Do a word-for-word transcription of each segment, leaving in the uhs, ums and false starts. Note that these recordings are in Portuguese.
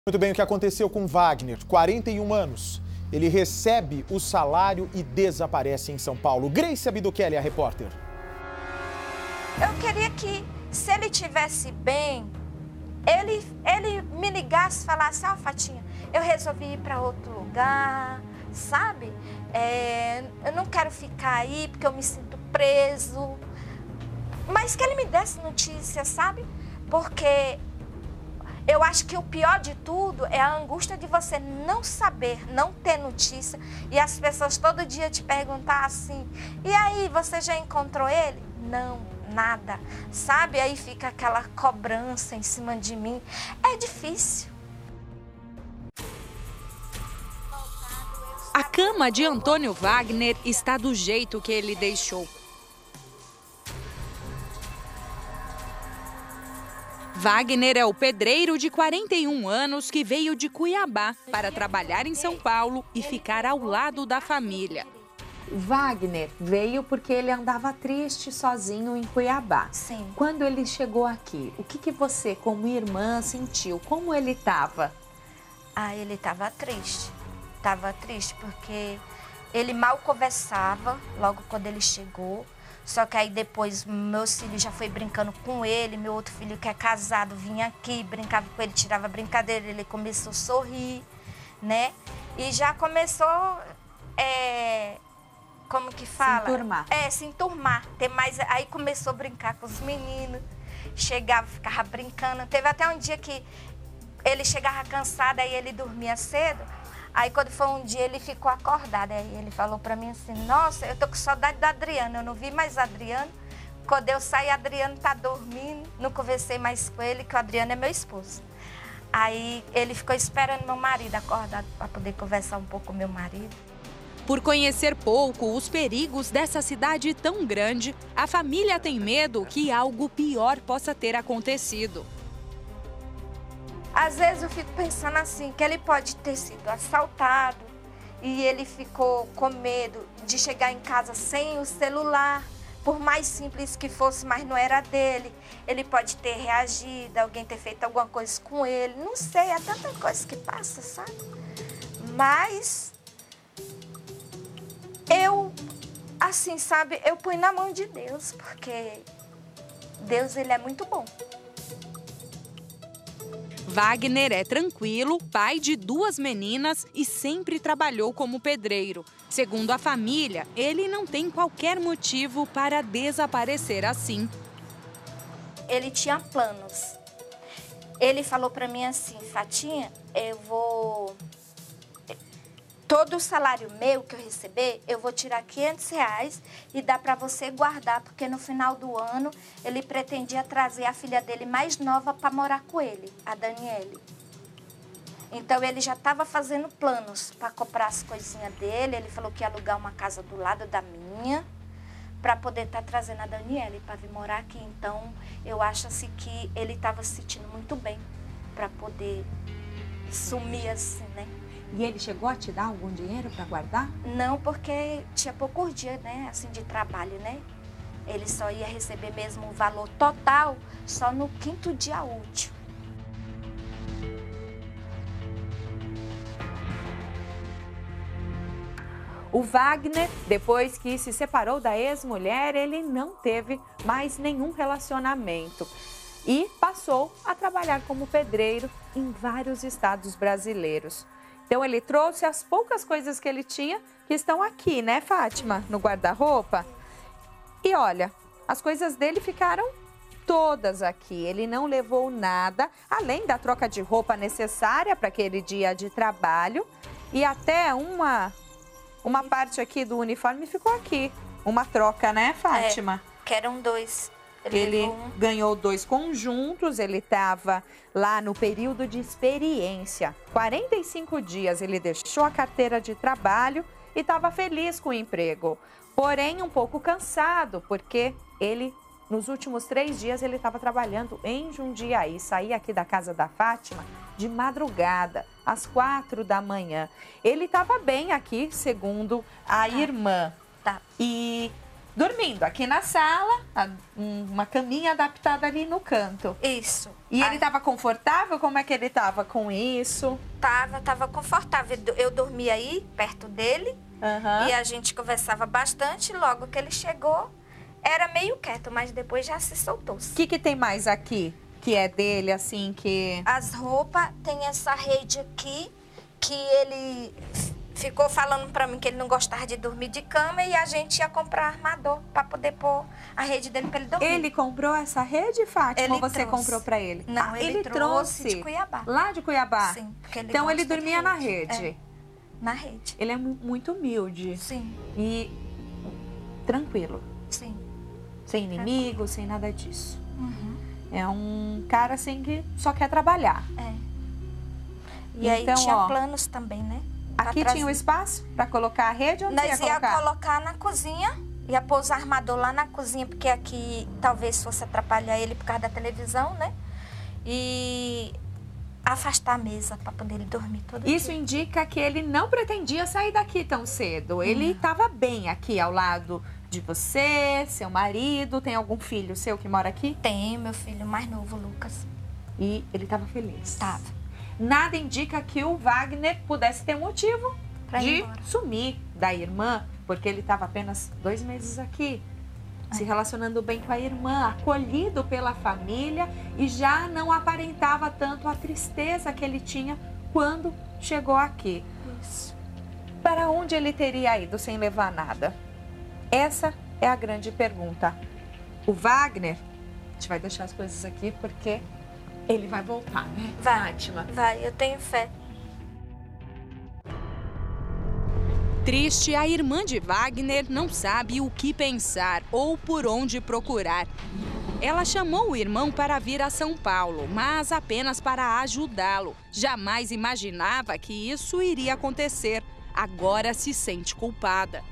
Muito bem, o que aconteceu com Wagner, quarenta e um anos. Ele recebe o salário e desaparece em São Paulo. Grace Abduqueli, a repórter. Eu queria que, se ele estivesse bem, ele, ele me ligasse e falasse, ó, oh, Fatinha, eu resolvi ir para outro lugar, sabe? É, eu não quero ficar aí porque eu me sinto preso. Mas que ele me desse notícia, sabe? Porque eu acho que o pior de tudo é a angústia de você não saber, não ter notícia. E as pessoas todo dia te perguntar assim, e aí, você já encontrou ele? Não, nada. Sabe? Aí fica aquela cobrança em cima de mim. É difícil. A cama de Antônio Wagner está do jeito que ele deixou. Wagner é o pedreiro de quarenta e um anos que veio de Cuiabá para trabalhar em São Paulo e ficar ao lado da família. Wagner veio porque ele andava triste sozinho em Cuiabá. Sim. Quando ele chegou aqui, o que, que você, como irmã, sentiu? Como ele estava? Ah, ele estava triste. Estava triste porque ele mal conversava logo quando ele chegou. Só que aí depois meus filhos já foi brincando com ele, meu outro filho que é casado vinha aqui, brincava com ele, tirava brincadeira, ele começou a sorrir, né? E já começou, é, como que fala? Se enturmar. É, se enturmar. Ter mais, aí começou a brincar com os meninos, chegava, ficava brincando. Teve até um dia que ele chegava cansado, aí ele dormia cedo. Aí, quando foi um dia, ele ficou acordado. Aí ele falou pra mim assim, nossa, eu tô com saudade da Adriana. Eu não vi mais a Adriana. Quando eu saí, a Adriana tá dormindo. Não conversei mais com ele, que o Adriano é meu esposo. Aí, ele ficou esperando meu marido acordado pra poder conversar um pouco com meu marido. Por conhecer pouco os perigos dessa cidade tão grande, a família tem medo que algo pior possa ter acontecido. Às vezes eu fico pensando assim, que ele pode ter sido assaltado e ele ficou com medo de chegar em casa sem o celular, por mais simples que fosse, mas não era dele. Ele pode ter reagido, alguém ter feito alguma coisa com ele, não sei, é tanta coisa que passa, sabe? Mas eu, assim, sabe, eu ponho na mão de Deus, porque Deus, ele é muito bom. Wagner é tranquilo, pai de duas meninas e sempre trabalhou como pedreiro. Segundo a família, ele não tem qualquer motivo para desaparecer assim. Ele tinha planos. Ele falou para mim assim, Fatinha, eu vou... Todo o salário meu que eu receber, eu vou tirar quinhentos reais e dar para você guardar, porque no final do ano ele pretendia trazer a filha dele mais nova para morar com ele, a Daniele. Então ele já estava fazendo planos para comprar as coisinhas dele, ele falou que ia alugar uma casa do lado da minha, para poder estar tá trazendo a Daniele para vir morar aqui. Então eu acho assim que ele estava se sentindo muito bem para poder sumir assim, né? E ele chegou a te dar algum dinheiro para guardar? Não, porque tinha poucos dias, né, assim, de trabalho, né? Ele só ia receber mesmo o valor total só no quinto dia útil. O Wagner, depois que se separou da ex-mulher, ele não teve mais nenhum relacionamento e passou a trabalhar como pedreiro em vários estados brasileiros. Então, ele trouxe as poucas coisas que ele tinha, que estão aqui, né, Fátima? No guarda-roupa. E olha, as coisas dele ficaram todas aqui. Ele não levou nada, além da troca de roupa necessária para aquele dia de trabalho. E até uma, uma parte aqui do uniforme ficou aqui. Uma troca, né, Fátima? É, que eram dois. Ele, ele um... ganhou dois conjuntos, ele estava lá no período de experiência. quarenta e cinco dias ele deixou a carteira de trabalho e estava feliz com o emprego. Porém, um pouco cansado, porque ele, nos últimos três dias, ele estava trabalhando em Jundiaí. Saía aqui da casa da Fátima de madrugada, às quatro da manhã. Ele estava bem aqui, segundo a tá. irmã. Tá. E dormindo aqui na sala, uma caminha adaptada ali no canto. Isso. E Ai. ele estava confortável? Como é que ele estava com isso? Tava, tava confortável. Eu dormia aí, perto dele, Uhum. e a gente conversava bastante. Logo que ele chegou, era meio quieto, mas depois já se soltou. O que, que tem mais aqui, que é dele, assim, que... As roupas, tem essa rede aqui, que ele ficou falando pra mim que ele não gostava de dormir de cama e a gente ia comprar armador pra poder pôr a rede dele pra ele dormir. Ele comprou essa rede, Fátima, Ele ou você trouxe. comprou pra ele? Não, Ah, ele, trouxe, de Cuiabá. Lá de Cuiabá? Sim. Porque ele Então ele gosta de dormia na rede. rede. É, na rede. Ele é mu- muito humilde. Sim, E tranquilo. sim. Sem inimigo, sem nada disso. Uhum. É um cara assim que só quer trabalhar. É. E aí Então, tinha ó, planos também, né? Pra Aqui trazer. tinha um espaço para colocar a rede? Onde Nós ia ia colocar? colocar na cozinha, ia pôr os armador lá na cozinha, porque aqui talvez fosse atrapalhar ele por causa da televisão, né? E afastar a mesa para poder ele dormir todo Isso dia. indica que ele não pretendia sair daqui tão cedo. Ele estava bem aqui ao lado de você, seu marido. Tem algum filho seu que mora aqui? Tem meu filho mais novo, Lucas. E ele estava feliz. Tava. Nada indica que o Wagner pudesse ter motivo Pra ir de embora. sumir da irmã, porque ele estava apenas dois meses aqui, se relacionando bem com a irmã, acolhido pela família e já não aparentava tanto a tristeza que ele tinha quando chegou aqui. Isso. Para onde ele teria ido sem levar nada? Essa é a grande pergunta. O Wagner, a gente vai deixar as coisas aqui porque ele vai voltar, né, Vai. Fátima? Vai, eu tenho fé. Triste, a irmã de Wagner não sabe o que pensar ou por onde procurar. Ela chamou o irmão para vir a São Paulo, mas apenas para ajudá-lo. Jamais imaginava que isso iria acontecer. Agora se sente culpada.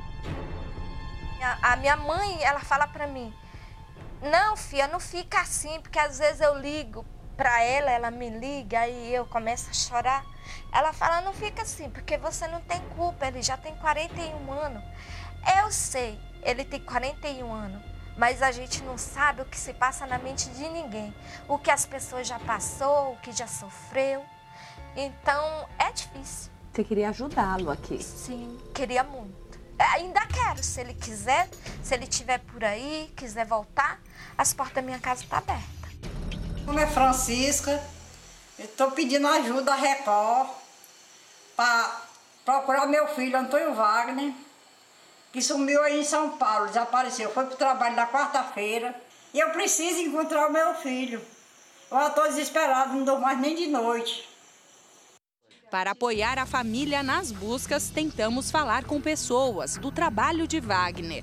A, a minha mãe, ela fala pra mim, não, filha, não fica assim, porque às vezes eu ligo pra ela, ela me liga e eu começo a chorar. Ela fala, não fica assim, porque você não tem culpa, ele já tem quarenta e um anos. Eu sei, ele tem quarenta e um anos, mas a gente não sabe o que se passa na mente de ninguém. O que as pessoas já passou, o que já sofreu. Então, é difícil. Você queria ajudá-lo aqui. Sim, queria muito. Ainda quero, se ele quiser, se ele estiver por aí, quiser voltar, as portas da minha casa estão abertas. Meu nome é Francisca, eu estou pedindo ajuda à Record para procurar meu filho, Antônio Wagner, que sumiu aí em São Paulo, desapareceu, foi para o trabalho na quarta-feira. E eu preciso encontrar o meu filho. Eu estou desesperado, não dou mais nem de noite. Para apoiar a família nas buscas, tentamos falar com pessoas do trabalho de Wagner.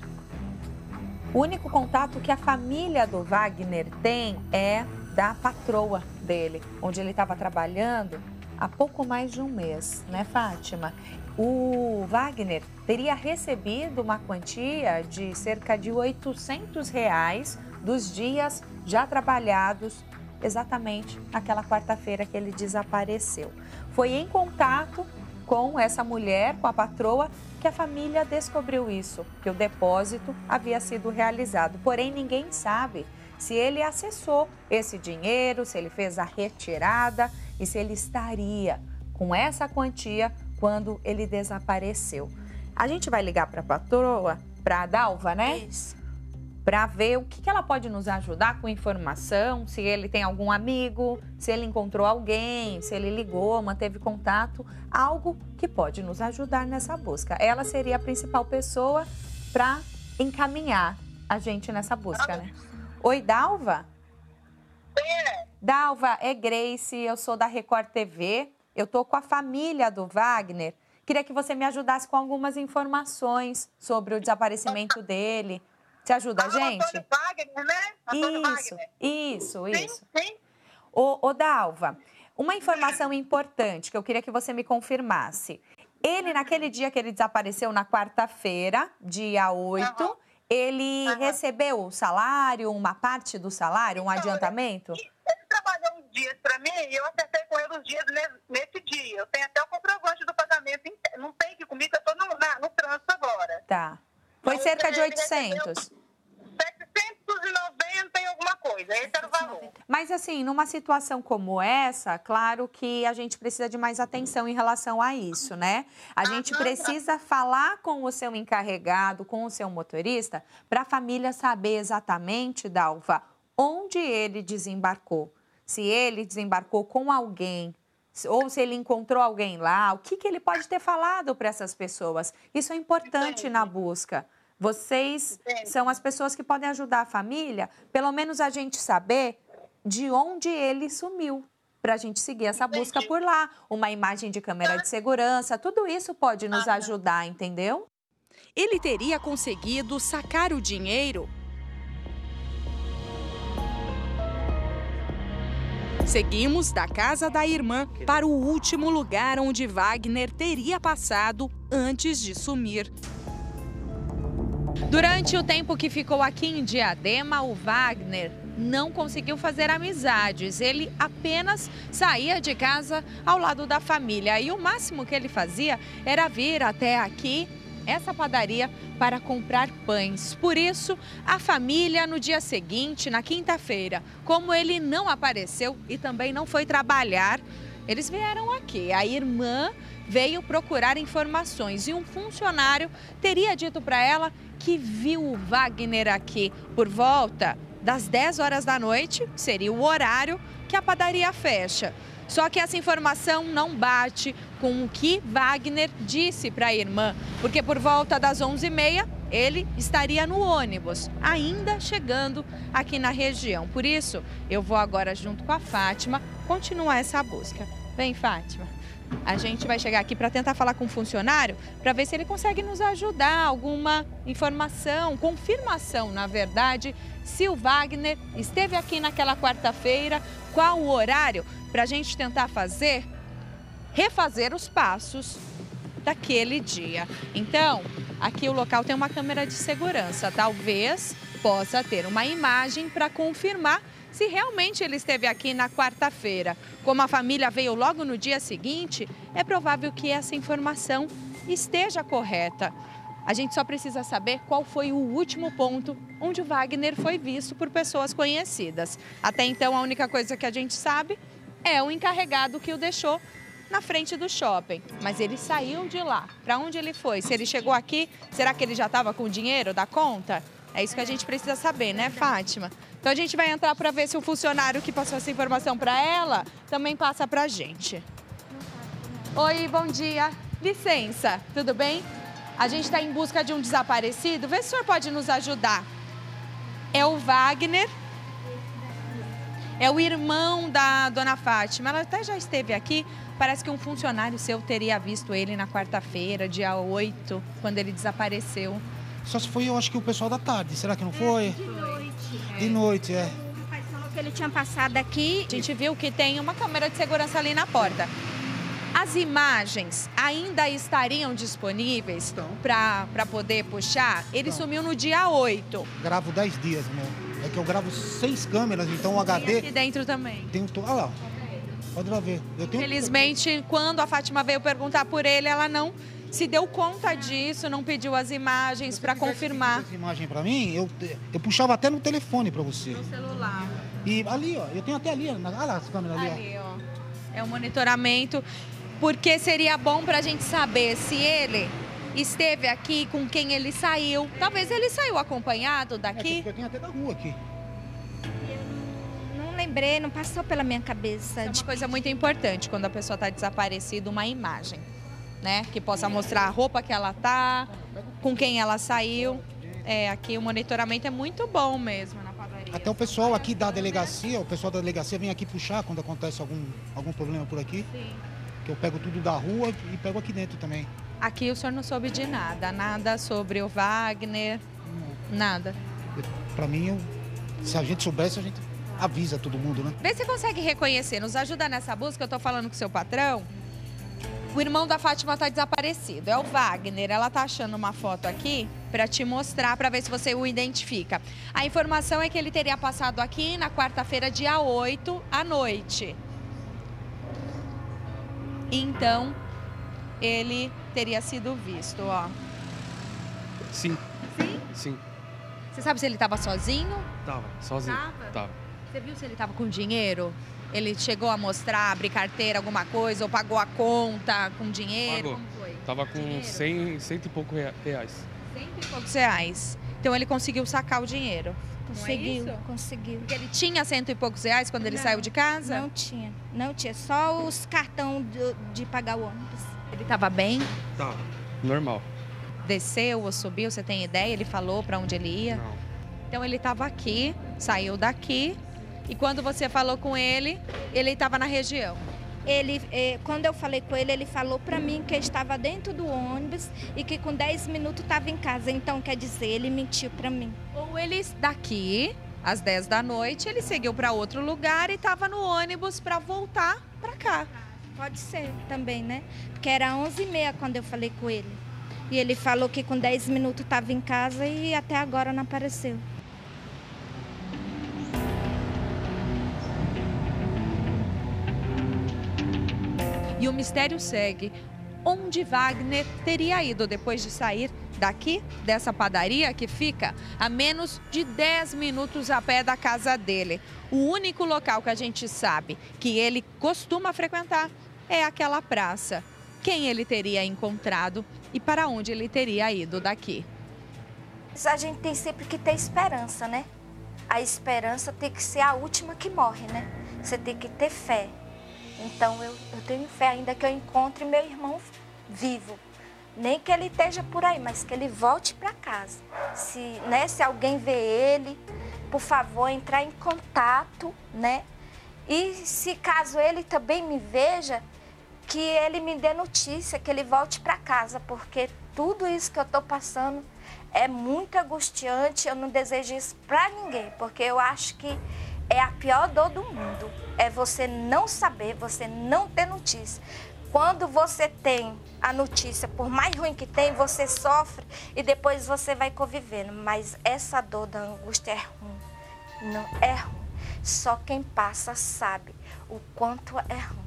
O único contato que a família do Wagner tem é da patroa dele, onde ele estava trabalhando há pouco mais de um mês, né, Fátima? O Wagner teria recebido uma quantia de cerca de oitocentos reais dos dias já trabalhados exatamente naquela quarta-feira que ele desapareceu. Foi em contato com essa mulher, com a patroa, que a família descobriu isso, que o depósito havia sido realizado. Porém, ninguém sabe se ele acessou esse dinheiro, se ele fez a retirada e se ele estaria com essa quantia quando ele desapareceu. A gente vai ligar para a patroa, para a Dalva, né? Isso. Para ver o que que ela pode nos ajudar com informação, se ele tem algum amigo, se ele encontrou alguém, se ele ligou, manteve contato, algo que pode nos ajudar nessa busca. Ela seria a principal pessoa para encaminhar a gente nessa busca, né? Oi, Dalva? É. Dalva, é Grace, eu sou da Record T V, eu tô com a família do Wagner. Queria que você me ajudasse com algumas informações sobre o desaparecimento dele. Você ajuda a gente? Antônio Wagner, né? Antônio Isso, Wagner. isso, Sim, isso. sim. Ô, ô, Dalva, uma informação importante que eu queria que você me confirmasse. Ele, naquele dia que ele desapareceu, na quarta-feira, dia oito, Aham. ele Aham. recebeu o salário, uma parte do salário, um Então, adiantamento? Ele trabalhou uns dias para mim e eu acertei com ele os dias ne- nesse dia. Eu tenho até o comprovante do pagamento. inte- Não tem que comigo, eu estou no, na- no trânsito agora. Tá. Foi Mas cerca de oitocentos. setecentos e noventa e alguma coisa, esse era o valor. Mas assim, numa situação como essa, claro que a gente precisa de mais atenção em relação a isso, né? A gente precisa falar com o seu encarregado, com o seu motorista, para a família saber exatamente, Dalva, onde ele desembarcou. Se ele desembarcou com alguém, ou se ele encontrou alguém lá, o que, que ele pode ter falado para essas pessoas. Isso é importante Entendi. Na busca. Vocês Entendi. São as pessoas que podem ajudar a família, pelo menos a gente saber de onde ele sumiu, para a gente seguir essa Entendi. Busca por lá. Uma imagem de câmera de segurança, tudo isso pode nos ajudar, entendeu? Ele teria conseguido sacar o dinheiro? Seguimos da casa da irmã para o último lugar onde Wagner teria passado antes de sumir. Durante o tempo que ficou aqui em Diadema, o Wagner não conseguiu fazer amizades. Ele apenas saía de casa ao lado da família. E o máximo que ele fazia era vir até aqui, essa padaria, para comprar pães. Por isso, a família, no dia seguinte, na quinta-feira, como ele não apareceu e também não foi trabalhar, eles vieram aqui. A irmã veio procurar informações e um funcionário teria dito para ela que viu o Wagner aqui por volta das dez horas da noite, seria o horário que a padaria fecha. Só que essa informação não bate com o que Wagner disse para a irmã, porque por volta das onze e meia ele estaria no ônibus, ainda chegando aqui na região. Por isso, eu vou agora junto com a Fátima continuar essa busca. Vem, Fátima. A gente vai chegar aqui para tentar falar com o funcionário para ver se ele consegue nos ajudar, alguma informação, confirmação, na verdade, se o Wagner esteve aqui naquela quarta-feira, qual o horário, para a gente tentar fazer, refazer os passos daquele dia. Então, aqui o local tem uma câmera de segurança, talvez possa ter uma imagem para confirmar se realmente ele esteve aqui na quarta-feira. Como a família veio logo no dia seguinte, é provável que essa informação esteja correta. A gente só precisa saber qual foi o último ponto onde o Wagner foi visto por pessoas conhecidas. Até então, a única coisa que a gente sabe é o encarregado que o deixou na frente do shopping. Mas ele saiu de lá. Para onde ele foi? Se ele chegou aqui, será que ele já estava com o dinheiro da conta? É isso que a gente precisa saber, né, Fátima? Então a gente vai entrar para ver se o funcionário que passou essa informação para ela também passa para a gente. Oi, bom dia. Licença, tudo bem? A gente está em busca de um desaparecido. Vê se o senhor pode nos ajudar. É o Wagner. É o irmão da dona Fátima. Ela até já esteve aqui. Parece que um funcionário seu teria visto ele na quarta-feira, dia oito, quando ele desapareceu. Só se foi, eu acho que o pessoal da tarde. Será que não foi? É, de noite. De noite, é. O pai falou que ele tinha passado aqui. A gente viu que tem uma câmera de segurança ali na porta. As imagens ainda estariam disponíveis então. para poder puxar? Ele então. Sumiu no dia oito. Gravo dez dias, meu. É que eu gravo seis câmeras, então o H D... E aqui dentro também. Tem um... Olha lá. Pode lá ver. Eu tenho... Infelizmente, quando a Fátima veio perguntar por ele, ela não se deu conta disso, não pediu as imagens para confirmar. Essa imagem para mim, eu, eu puxava até no telefone para você. No celular. E ali, ó, eu tenho até ali, olha lá as câmeras ali, ali ó. ó. É o monitoramento, porque seria bom para a gente saber se ele esteve aqui, com quem ele saiu. Talvez ele saiu acompanhado daqui. É, eu tenho até da rua aqui. Não lembrei, não passou pela minha cabeça. É uma coisa muito importante quando a pessoa está desaparecida, uma imagem, né? Que possa mostrar a roupa que ela tá, com quem ela saiu. É, aqui o monitoramento é muito bom mesmo na padaria. Até o pessoal aqui da delegacia, o pessoal da delegacia vem aqui puxar quando acontece algum, algum problema por aqui. Sim. Que eu pego tudo da rua e pego aqui dentro também. Aqui o senhor não soube de nada, nada sobre o Wagner, não. Nada. Para mim, eu, se a gente soubesse, a gente avisa todo mundo, né? Vê se consegue reconhecer, nos ajuda nessa busca, eu tô falando com o seu patrão. O irmão da Fátima tá desaparecido, é o Wagner. Ela tá achando uma foto aqui para te mostrar, para ver se você o identifica. A informação é que ele teria passado aqui na quarta-feira, dia oito, à noite. Então, ele teria sido visto, ó. Sim. Sim? Sim. Você sabe se ele estava sozinho? Tava, sozinho. Tava? Tava. Você viu se ele estava com dinheiro? Ele chegou a mostrar, abrir carteira, alguma coisa, ou pagou a conta com dinheiro? Pagou. Como foi? Tava com Dinheiro? cem, cento e pouco rea- reais. Cento e poucos reais. Então ele conseguiu sacar o dinheiro. Conseguiu, Não é isso? conseguiu. Porque ele tinha cento e poucos reais quando ele Não, saiu de casa? Não tinha, não tinha. Só os cartão de, de pagar o ônibus. Ele estava bem? Tava. Normal. Desceu ou subiu? Você tem ideia? Ele falou para onde ele ia? Não. Então ele estava aqui, saiu daqui. E quando você falou com ele, ele estava na região. Ele, eh, quando eu falei com ele, ele falou para mim que estava dentro do ônibus e que com dez minutos estava em casa. Então, quer dizer, ele mentiu para mim. Ou ele daqui, às dez da noite, ele seguiu para outro lugar e estava no ônibus para voltar para cá. Pode ser também, né? Porque era onze e meia quando eu falei com ele. E ele falou que com dez minutos estava em casa e até agora não apareceu. E o mistério segue. Onde Wagner teria ido depois de sair daqui, dessa padaria que fica a menos de dez minutos a pé da casa dele? O único local que a gente sabe que ele costuma frequentar é aquela praça. Quem ele teria encontrado e para onde ele teria ido daqui? A gente tem sempre que ter esperança, né? A esperança tem que ser a última que morre, né? Você tem que ter fé. Então, eu, eu tenho fé ainda que eu encontre meu irmão vivo. Nem que ele esteja por aí, mas que ele volte para casa. Se, né, se alguém vê ele, por favor, entrar em contato, né? E se caso ele também me veja, que ele me dê notícia, que ele volte para casa, porque tudo isso que eu estou passando é muito angustiante. Eu não desejo isso para ninguém, porque eu acho que é a pior dor do mundo. É você não saber, você não ter notícia. Quando você tem a notícia, por mais ruim que tem, você sofre e depois você vai convivendo. Mas essa dor da angústia é ruim. Não é ruim. Só quem passa sabe o quanto é ruim.